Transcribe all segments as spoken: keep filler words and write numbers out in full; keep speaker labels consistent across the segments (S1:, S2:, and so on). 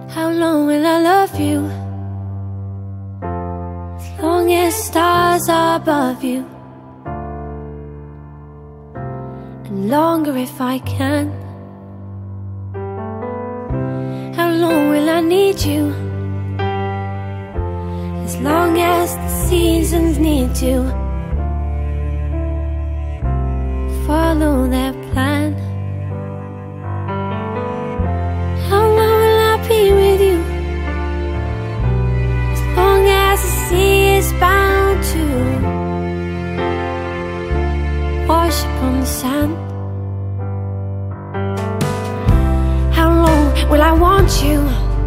S1: How long will I love you? As long as stars are above you, and longer if I can. How long will I need you? As long as the seasons need to follow their plan. How long will I be with you? As long as the sea is bound to wash upon the sand. How long will I want you?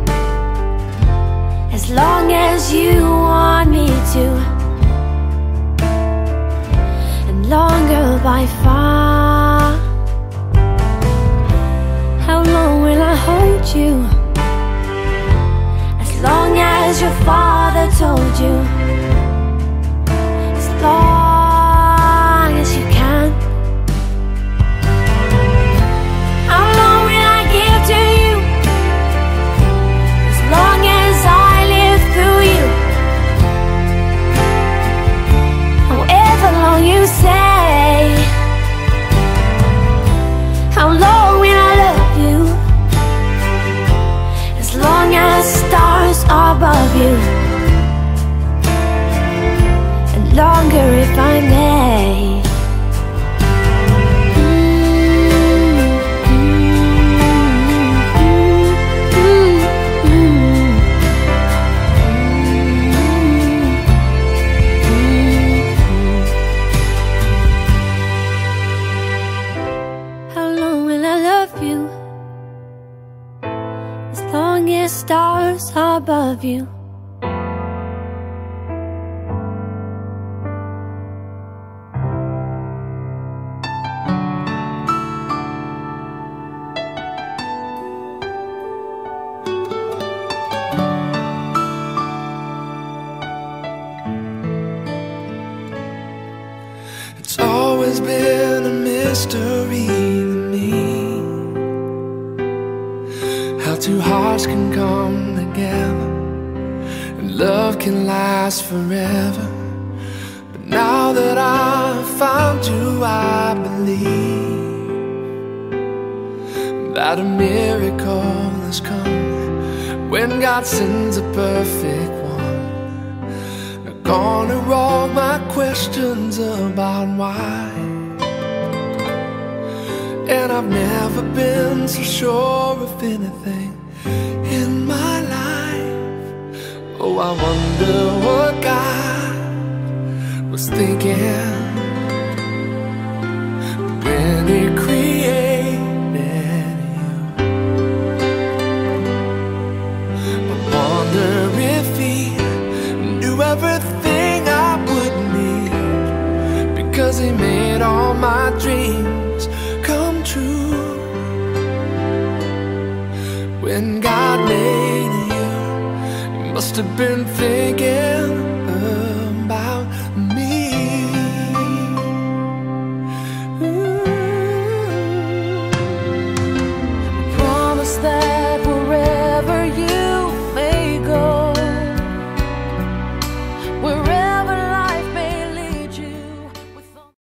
S1: As long as you want me to, and longer by far. How long will I hold you? As long as your father told you, as long as you can. How long will I give to you? As long as I live through you. However long you say. How long will I love you? As long as stars are above you, and longer if I may. How long will I love you? As long as stars are above you.
S2: It's always been a mystery to me how two hearts can come together and love can last forever. But now that I've found you, I believe that a miracle has come when God sends a perfect one. Now gonna all my questions about why. And I've never been so sure of anything in my life. Oh, I wonder what God was thinking when He created you. I wonder if He knew everything I would need, because He made all my dreams come true. When God made you, He must have been thinking